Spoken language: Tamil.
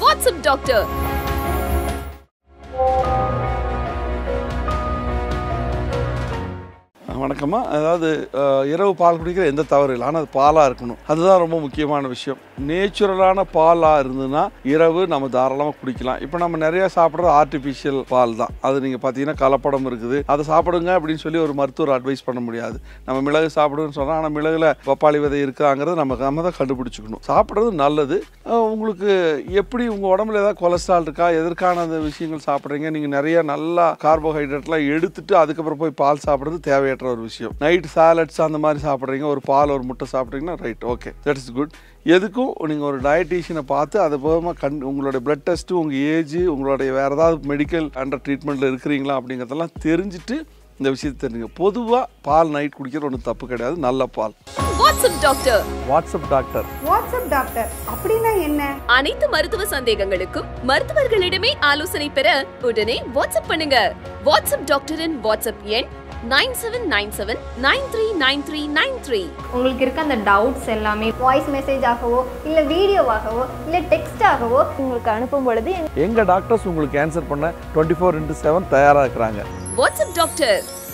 What's up, doctor? வணக்கம்மா. அதாவது இரவு பால் குடிக்கிற எந்த தவறு இல்லை, ஆனால் அது பாலாக இருக்கணும். அதுதான் ரொம்ப முக்கியமான விஷயம். நேச்சுரலான பாலாக இருந்ததுன்னா இரவு நம்ம தாராளமாக குடிக்கலாம். இப்போ நம்ம நிறையா சாப்பிட்றது ஆர்டிஃபிஷியல் பால் தான். அது நீங்கள் பார்த்தீங்கன்னா கலப்படம் இருக்குது, அதை சாப்பிடுங்க அப்படின்னு சொல்லி ஒரு மருத்துவர் அட்வைஸ் பண்ண முடியாது. நம்ம மிளகு சாப்பிடுன்னு சொன்னால், ஆனால் மிளகுல பப்பாளி விதை இருக்காங்கிறது நம்ம தான் கண்டுபிடிச்சிக்கணும். சாப்பிட்றது நல்லது. உங்களுக்கு எப்படி உங்கள் உடம்புல ஏதாவது கொலஸ்ட்ரால் இருக்கா, எதற்கான அந்த விஷயங்கள் சாப்பிட்றீங்க, நீங்கள் நிறைய நல்லா கார்போஹைட்ரேட்லாம் எடுத்துட்டு அதுக்கப்புறம் போய் பால் சாப்பிட்றது தேவையற்ற ஒரு விஷயம். நைட் சாலட்ஸ் அந்த மாதிரி சாப்பிட்றீங்க, ஒரு பால் ஒரு முட்டை சாப்பிட்றீங்கன்னா right, okay, that is good. எதுக்கும் நீங்கள் ஒரு டயட்டீஷியனை பார்த்து அது போக உங்களுடைய பிளட் டெஸ்ட்டு, உங்கள் ஏஜ், உங்களுடைய வேறு ஏதாவது மெடிக்கல் அண்டர் ட்ரீட்மெண்ட்டில் இருக்கிறீங்களா அப்படிங்கிறதெல்லாம் தெரிஞ்சுட்டு இந்த விஷயத்தை தெரிஞ்சுங்க. பொதுவாக பால் நைட் குடிக்கிறது ஒன்றும் தப்பு கிடையாது, நல்ல பால். WhatsApp doctor. WhatsApp doctor. WhatsApp doctor அப்படின்னா என்ன? அனைத்து மருத்துவ சந்தேகங்களுக்கும் மருத்துவர்களிடமே ஆலோசனை பெற உடனே வாட்ஸ்அப் பண்ணுங்க. வாட்ஸ்அப் டாக்டரின் வாட்ஸ்அப் எண் 9797939393. உங்களுக்கு இருக்க அந்த டவுட்ஸ் எல்லாமே வாய்ஸ் மெசேஜ் ஆகவோ இல்ல வீடியோவாகவோ இல்ல டெக்ஸ்ட் ஆகவோ உங்களுக்கு அனுப்பும் பொழுது எங்க டாக்டர்ஸ் உங்களுக்கு ஆன்சர் பண்ண 24/7 தயாரா இருக்காங்க. WhatsApp doctor.